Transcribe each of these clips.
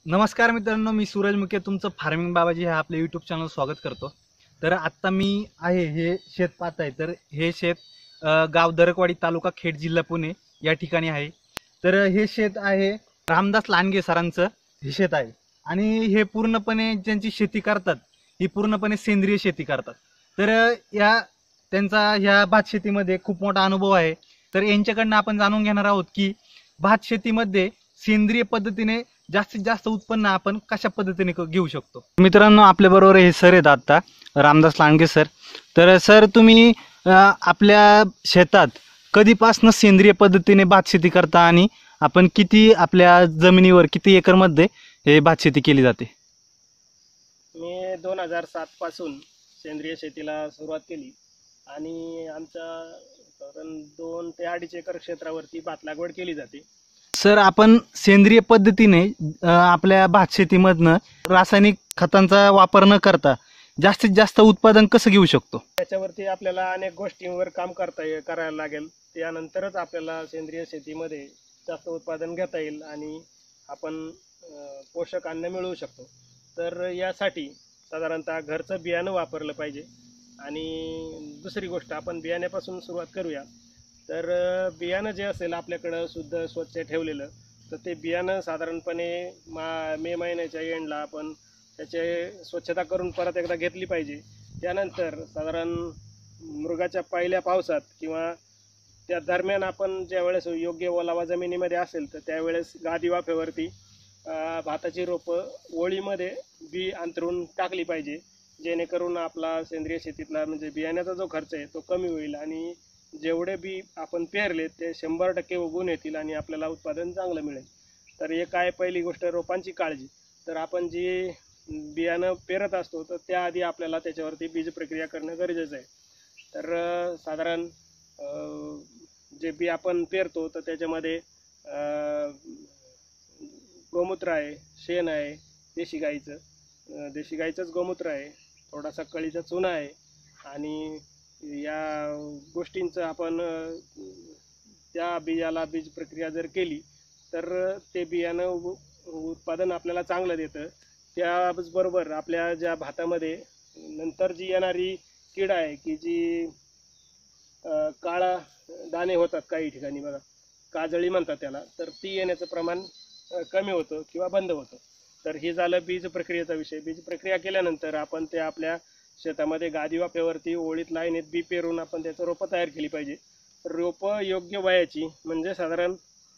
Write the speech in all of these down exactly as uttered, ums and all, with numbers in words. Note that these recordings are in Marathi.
नमस्कार मित्रांनो, मी सूरज मुके तुमचं फार्मिंग बाबाजी ह्या आपल्या यूट्यूब चॅनल स्वागत करतो. तर आत्ता मी आहे हे शेत पाहत आहे. तर हे शेत अ, गाव दरकवाडी तालुका खेड जिल्हा पुणे या ठिकाणी आहे. तर हे शेत आहे रामदास लांडगे सरांचं हे शेत आहे आणि हे पूर्णपणे ज्यांची शेती करतात ही पूर्णपणे सेंद्रिय शेती करतात. तर या त्यांचा ह्या भात शेतीमध्ये खूप मोठा अनुभव आहे. तर यांच्याकडनं आपण जाणून घेणार आहोत की भात शेतीमध्ये सेंद्रिय पद्धतीने जास्तीत जास्त उत्पन्न आपण कशा पद्धतीने घेऊ शकतो. मित्रांनो, आपल्या बरोबर हे सर आहेत आता रामदास लांडगे सर. तर सर, तुम्ही आपल्या शेतात कधीपासून सेंद्रिय पद्धतीने भात शेती करता आणि आपण किती आपल्या जमिनीवर किती एकर मध्ये हे भात शेती केली जाते? मी दोन हजार सात पासून सेंद्रिय शेतीला सुरुवात केली आणि आमच्या साधारण दोन ते अडीच एकर क्षेत्रावरती भात लागवड केली जाते. सर, आपण सेंद्रिय पद्धतीने आपल्या भात शेतीमधनं रासायनिक खतांचा वापर न करता जास्तीत जास्त उत्पादन कसं घेऊ शकतो? त्याच्यावरती आपल्याला अनेक गोष्टींवर काम करता ये करायला लागेल. त्यानंतरच आपल्याला सेंद्रिय शेतीमध्ये जास्त उत्पादन घेता येईल आणि आपण पोषक अन्न मिळवू शकतो. तर यासाठी साधारणतः घरचं बियाणं वापरलं पाहिजे. आणि दुसरी गोष्ट, आपण बियाण्यापासून सुरुवात करूया. तर बियाणं जे असेल आपल्याकडं शुद्ध स्वच्छ ठेवलेलं, तर ते बियाणं साधारणपणे मा मे महिन्याच्या एंडला आपण त्याचे स्वच्छता करून परत एकदा घेतली पाहिजे. त्यानंतर साधारण मृगाच्या पहिल्या पावसात किंवा त्या दरम्यान आपण ज्यावेळेस योग्य ओलावा जमिनीमध्ये असेल तर त्यावेळेस गादी वाफेवरती भाताची रोपं ओळीमध्ये बी अंतरून टाकली पाहिजे, जेणेकरून आपला सेंद्रिय शेतीतला म्हणजे बियाण्याचा जो खर्च आहे तो कमी होईल आणि जेवढे बी आपण पेरले ते शंभर टक्के उगवून येतील आणि आपल्याला उत्पादन चांगलं मिळेल. तर हे काय, पहिली गोष्ट रोपांची काळजी. तर आपण जी बियाणं पेरत असतो तर त्याआधी आपल्याला त्याच्यावरती बीज प्रक्रिया करणं गरजेचं आहे. तर साधारण जे बी आपण पेरतो तर त्याच्यामध्ये गोमूत्र आहे, शेण आहे, देशी गाईचं देशी गाईचंच गोमूत्र आहे, थोडासा कळीचा चुना आहे आणि या गोष्टींचं आपण त्या बियाला बीज प्रक्रिया जर केली तर ते बियाणं उत्पादन आपल्याला चांगलं देतं. त्याचबरोबर आपल्या ज्या भातामध्ये नंतर जी येणारी कीड आहे की जी काळा दाणे होतात काही ठिकाणी, बघा काजळी म्हणतात त्याला, तर ती येण्याचं प्रमाण कमी होतं किंवा बंद होतं. तर हे झालं बीज प्रक्रियेचा विषय. बीज प्रक्रिया केल्यानंतर आपण ते आपल्या शेतामध्ये गादी वाफेवरती ओळीत लाईनीत बी पेरून आपण त्याचं रोपं तयार केली पाहिजे. रोपं योग्य वयाची म्हणजे साधारण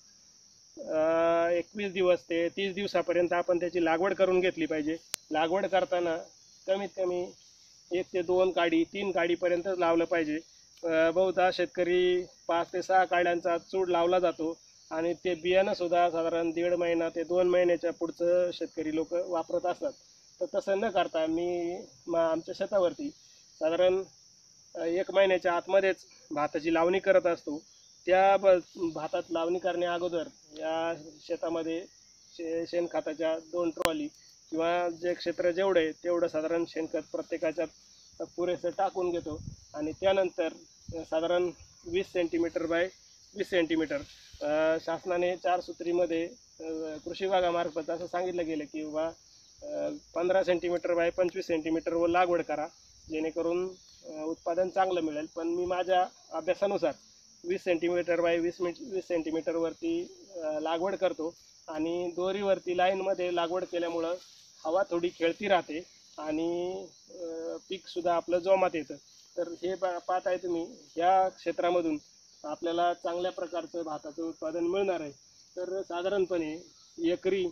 एकवीस दिवस ते तीस दिवसापर्यंत आपण त्याची लागवड करून घेतली पाहिजे. लागवड करताना कमीत कमी एक ते दोन काडी तीन काडीपर्यंत लावलं पाहिजे. बहुधा शेतकरी पाच ते सहा काड्यांचा चूड लावला जातो आणि ते बियाणंसुद्धा साधारण दीड महिना ते दोन महिन्याच्या पुढचं शेतकरी लोक वापरत असतात. तर तसं न करता मी मा आमच्या शेतावरती साधारण एक महिन्याच्या आतमध्येच भाताची लावणी करत असतो. त्या ब भातात लावणी करण्या अगोदर या शेतामध्ये शे शेणखताच्या दोन ट्रॉली किंवा जे क्षेत्र जेवढं आहे तेवढं साधारण शेणखत प्रत्येकाच्यात पुरेसं टाकून घेतो आणि त्यानंतर साधारण वीस सेंटीमीटर बाय वीस सेंटीमीटर शासनाने चार सूत्रीमध्ये कृषी विभागामार्फत असं सांगितलं गेलं की बाबा पंधरा सेंटीमीटर बाय पंचवीस सेंटीमीटरवर लागवड करा, जेणेकरून उत्पादन चांगलं मिळेल. पण मी माझ्या अभ्यासानुसार वीस सेंटीमीटर बाय वीस मि वीस सेंटीमीटरवरती लागवड करतो आणि दोरीवरती लाईनमध्ये लागवड केल्यामुळं हवा थोडी खेळती राहते आणि पीकसुद्धा आपलं जोमात येतं. तर हे पाहत आहे तुम्ही, ह्या क्षेत्रामधून आपल्याला चांगल्या प्रकारचं भाताचं उत्पादन मिळणार आहे. तर साधारणपणे एकरी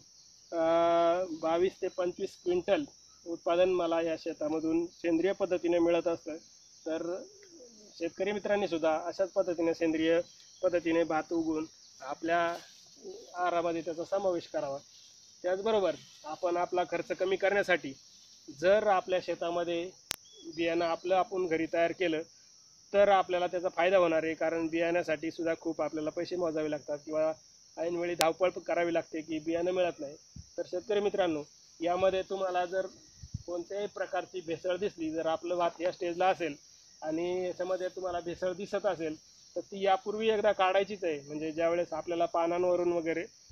बावीस ते पंचवीस क्विंटल उत्पादन मला या शेतामधून सेंद्रिय पद्धतीने मिळत असतं. तर शेतकरी मित्रांनी सुद्धा अशाच पद्धतीने सेंद्रिय पद्धतीने भात उगवून आपल्या आहारामध्ये त्याचा समावेश करावा. त्याचबरोबर आपण आपला खर्च कमी करण्यासाठी जर आपल्या शेतामध्ये बियाणं आपलं आपण घरी तयार केलं तर आपल्याला त्याचा फायदा होणार आहे. कारण बियाण्यासाठी सुद्धा खूप आपल्याला पैसे मोजावे लागतात किंवा ऐनवेळी धावपळ करावी लागते की बियाणं मिळत नाही. तर शेतकरी मित्रांनो, यामध्ये तुम्हाला जर कोणत्याही प्रकारची भेसळ दिसली, जर आपलं भात या स्टेजला असेल आणि याच्यामध्ये तुम्हाला भेसळ दिसत असेल तर ती यापूर्वी एकदा काढायचीच आहे. म्हणजे ज्यावेळेस आपल्याला पानांवरून वगैरे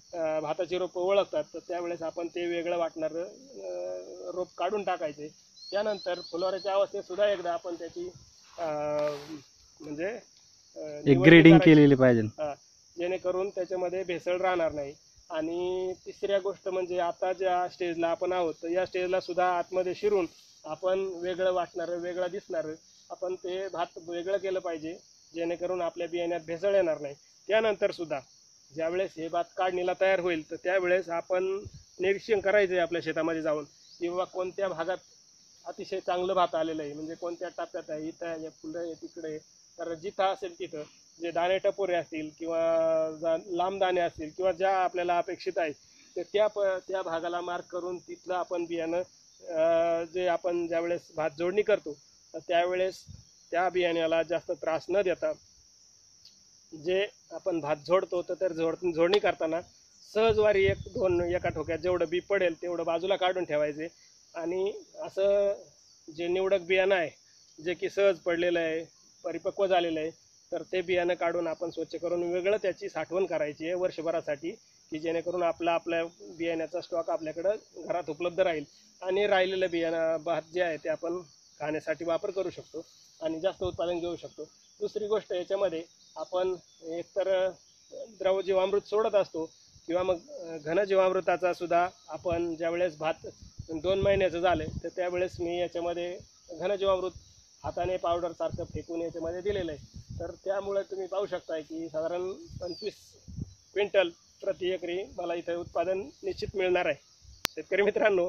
अं, भाताची रोपं ओळखतात, तर त्यावेळेस आपण ते वेगळं वाटणारं अं, रोप काढून टाकायचे. त्यानंतर फुलवाऱ्याच्या अवस्थेत सुद्धा एकदा आपण त्याची अं, म्हणजे अं, एक निवडणी ग्रेडिंग करायची. केलेली पाहिजे. हा, जेणेकरून त्याच्यामध्ये भेसळ राहणार नाही. आणि तिसऱ्या गोष्ट म्हणजे आता ज्या स्टेजला आपण आहोत, तर या स्टेजला सुद्धा आतमध्ये शिरून आपण वेगळं वाटणारं, वेगळं दिसणारं आपण ते भात वेगळं केलं पाहिजे, जेणेकरून आपल्या बियाण्यात भेसळ येणार नाही. त्यानंतर सुद्धा ज्यावेळेस हे भात काढणीला तयार होईल, तर त्यावेळेस आपण निरीक्षण करायचं आहे आपल्या शेतामध्ये जाऊन, किंवा कोणत्या भागात अतिशय चांगलं भात आलेलं आहे, म्हणजे कोणत्या टप्प्यात आहे, इथं आहे, फुलं आहे, तिकडे आहे. तर जिथं असेल तिथं जे दाणे टपोरे असतील किंवा लांब दाणे असतील किंवा ज्या आपल्याला अपेक्षित आहे, तर त्या प त्या भागाला मार्क करून तिथलं आपण बियाणं जे आपण ज्यावेळेस भात जोडणी करतो, तर त्यावेळेस त्या बियाण्याला जास्त त्रास न देता जे आपण भात जोडतो, तर तर जोड जोडणी करताना सहजवारी एक दोन एका ठोक्यात जेवढं बी पडेल तेवढं बाजूला काढून ठेवायचे. आणि असं जे निवडक बियाणं आहे, जे की सहज पडलेलं आहे, परिपक्व झालेलं आहे, तर ते बियाणं काढून आपण स्वच्छ करून वेगळं त्याची साठवण करायची आहे वर्षभरासाठी, की जेणेकरून आपला आपल्या बियाण्याचा स्टॉक आपल्याकडं घरात उपलब्ध राहील. आणि राहिलेलं बियाणं भात जे आहे ते आपण खाण्यासाठी वापर करू शकतो आणि जास्त उत्पादन घेऊ शकतो. दुसरी गोष्ट याच्यामध्ये आपण एकतर द्रव जीवामृत सोडत असतो किंवा मग घन जीवामृताचा सुद्धा आपण ज्यावेळेस भात दोन महिन्याचं झालं, तर त्यावेळेस मी याच्यामध्ये घन जीवामृत हाताने पावडरसारखं फेकून याच्यामध्ये दिलेलं आहे. तर त्यामुळे तुम्ही पाहू शकताय की साधारण पंचवीस क्विंटल प्रति एकरी मला इथं उत्पादन निश्चित मिळणार आहे. शेतकरी मित्रांनो,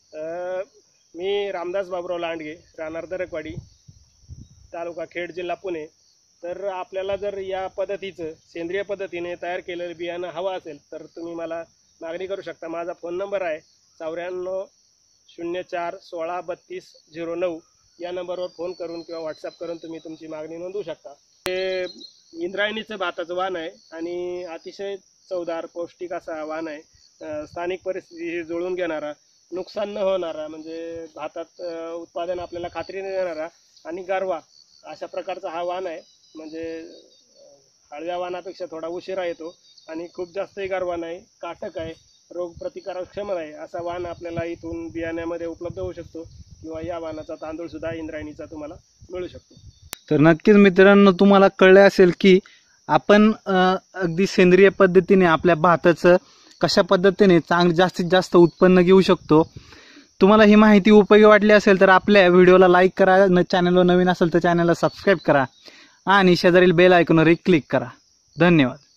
मी रामदास बाबुराव लांडगे, राहणार दरकवाडी, तालुका खेड, जिल्हा पुणे. तर आपल्याला जर या पद्धतीचं सेंद्रिय पद्धतीने तयार केलेलं बियाणं हवं असेल तर तुम्ही मला मागणी करू शकता. माझा फोन नंबर आहे चौऱ्याण्णव शून्य चार सोळा बत्तीस झिरो नऊ. या नंबरवर फोन करून किंवा व्हॉट्सअप करून तुम्ही तुमची मागणी नोंदवू शकता. हे इंद्रायणीचं भाताचं वाण आहे आणि अतिशय चवदार पौष्टिक असा वाण आहे. स्थानिक परिस्थिती जुळून घेणारा, नुकसान न होणारा, म्हणजे भातात उत्पादन आपल्याला खात्रीने देणारा आणि गारवा अशा प्रकारचा हा वाण आहे. म्हणजे हळव्या वाणापेक्षा थोडा उशिरा येतो आणि खूप जास्तही गारवा नाही, काटक आहे, रोग प्रतिकारक क्षम आहे. असा वाण आपल्याला इथून बियाण्यामध्ये उपलब्ध होऊ शकतो किंवा या वाणाचा तांदूळ सुद्धा इंद्रायणीचा तुम्हाला मिळू शकतो. तर नक्कीच मित्रांनो, तुम्हाला कळले असेल की आपण अगदी सेंद्रिय पद्धतीने आपल्या भाताचं कशा पद्धतीने चांगलं जास्तीत जास्त उत्पन्न घेऊ शकतो. तुम्हाला ही माहिती उपयोगी वाटली असेल तर आपल्या व्हिडिओला लाईक करा, चॅनलवर नवीन असेल तर चॅनलला सबस्क्राईब करा आणि शेजारील बेल आयकॉनवर क्लिक करा. धन्यवाद.